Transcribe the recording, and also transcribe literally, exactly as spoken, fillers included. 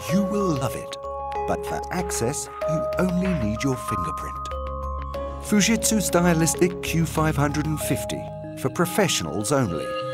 You will love it. But for access, you only need your fingerprint. Fujitsu Stylistic Q five fifty for professionals only.